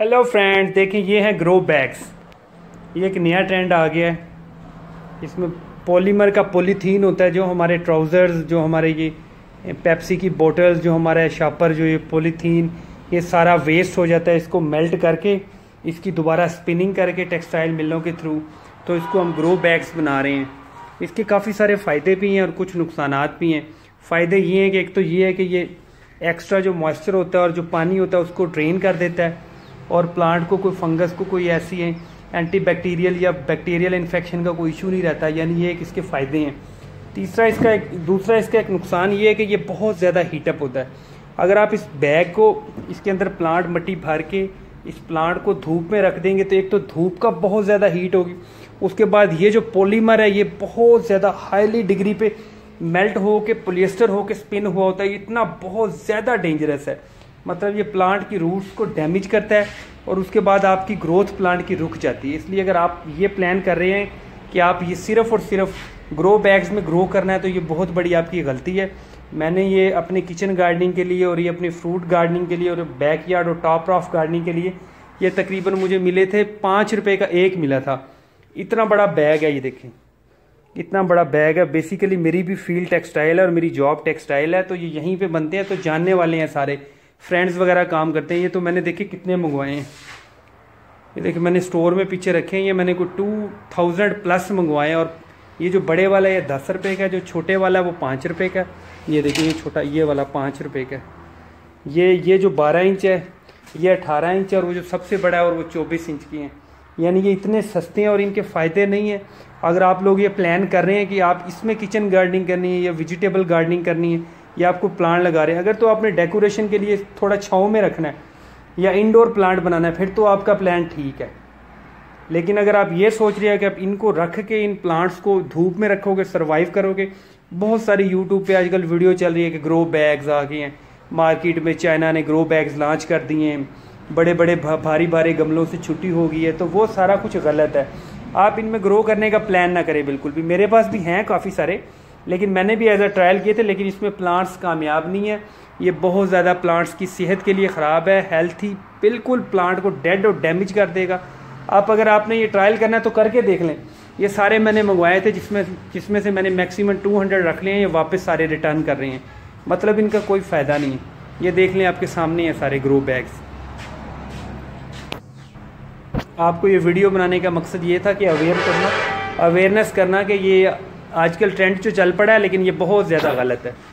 Hello friends, देखिए ये है ग्रो बैग्स। ये एक नया ट्रेंड आ गया है। इसमें पॉलीमर का पॉलीथीन होता है, जो हमारे ट्राउज़र्स, जो हमारे ये पेप्सी की बोतल्स, जो हमारा शापर, जो ये पॉलीथीन, ये सारा वेस्ट हो जाता है। इसको मेल्ट करके इसकी दोबारा स्पिनिंग करके टेक्सटाइल मिलों के थ्रू तो इसको हम ग्रो बैग्स बना रहे हैं। इसके काफ़ी सारे फ़ायदे भी हैं और कुछ नुकसानात भी हैं। फ़ायदे ये हैं कि एक तो ये है कि ये एक्स्ट्रा जो मॉइस्चर होता है और जो पानी होता है उसको ड्रेन कर देता है और प्लांट को कोई फंगस को कोई ऐसी है एंटीबैक्टीरियल या बैक्टीरियल इन्फेक्शन का कोई इशू नहीं रहता। यानी ये एक इसके फ़ायदे हैं। दूसरा इसका एक नुकसान ये है कि ये बहुत ज़्यादा हीटअप होता है। अगर आप इस बैग को इसके अंदर प्लांट मट्टी भर के इस प्लांट को धूप में रख देंगे तो एक तो धूप का बहुत ज़्यादा हीट होगी, उसके बाद ये जो पॉलीमर है ये बहुत ज़्यादा हाईली डिग्री पे मेल्ट हो के पॉलिएस्टर हो के स्पिन हुआ होता है। इतना बहुत ज़्यादा डेंजरस है। मतलब ये प्लांट की रूट्स को डैमेज करता है और उसके बाद आपकी ग्रोथ प्लांट की रुक जाती है। इसलिए अगर आप ये प्लान कर रहे हैं कि आप ये सिर्फ और सिर्फ ग्रो बैग्स में ग्रो करना है तो ये बहुत बड़ी आपकी गलती है। मैंने ये अपने किचन गार्डनिंग के लिए और ये अपने फ्रूट गार्डनिंग के लिए और बैकयार्ड और टॉप रॉफ गार्डनिंग के लिए ये तकरीबन मुझे मिले थे 5 रुपये का एक मिला था। इतना बड़ा बैग है, ये देखें इतना बड़ा बैग है। बेसिकली मेरी भी फील्ड टेक्सटाइल है और मेरी जॉब टेक्सटाइल है, तो ये यहीं पे बनते हैं, तो जानने वाले हैं सारे फ्रेंड्स वगैरह काम करते हैं। ये तो मैंने देखे कितने मंगवाए हैं। ये देखिए मैंने स्टोर में पीछे रखे हैं। ये मैंने कोई 2000 प्लस मंगवाए हैं। और ये जो बड़े वाला है ये 10 रुपये का, जो छोटे वाला है वो 5 रुपये का। ये देखिए ये छोटा ये वाला 5 रुपये का। ये जो 12 इंच है ये 18 इंच है और वो जो सबसे बड़ा है और वो 24 इंच की है। यानी ये इतने सस्ते हैं और इनके फ़ायदे नहीं हैं। अगर आप लोग ये प्लान कर रहे हैं कि आप इसमें किचन गार्डनिंग करनी है या वेजिटेबल गार्डनिंग करनी है या आपको प्लांट लगा रहे हैं, अगर तो आपने डेकोरेशन के लिए थोड़ा छाँव में रखना है या इंडोर प्लांट बनाना है, फिर तो आपका प्लान ठीक है। लेकिन अगर आप ये सोच रहे हैं कि आप इनको रख के इन प्लांट्स को धूप में रखोगे, सर्वाइव करोगे, बहुत सारी यूट्यूब पे आजकल वीडियो चल रही है कि ग्रो बैग्स आ गए हैं मार्केट में। चाइना ने ग्रो बैग्स लॉन्च कर दिए हैं, बड़े बड़े भारी भारी गमलों से छुट्टी हो गई है, तो वो सारा कुछ गलत है। आप इनमें ग्रो करने का प्लान ना करें बिल्कुल भी। मेरे पास भी हैं काफ़ी सारे, लेकिन मैंने भी एज अ ट्रायल किए थे, लेकिन इसमें प्लांट्स कामयाब नहीं है। ये बहुत ज़्यादा प्लांट्स की सेहत के लिए ख़राब है, हेल्थी बिल्कुल प्लांट को डेड और डैमेज कर देगा। आप अगर आपने ये ट्रायल करना है तो करके देख लें। ये सारे मैंने मंगवाए थे जिसमें से मैंने मैक्सिमम 200 रख लिए हैं। ये वापस सारे रिटर्न कर रहे हैं, मतलब इनका कोई फ़ायदा नहीं है। ये देख लें, आपके सामने है सारे ग्रो बैग्स। आपको ये वीडियो बनाने का मकसद ये था कि अवेयरनेस करना कि ये आजकल ट्रेंड जो चल पड़ा है, लेकिन ये बहुत ज़्यादा गलत है।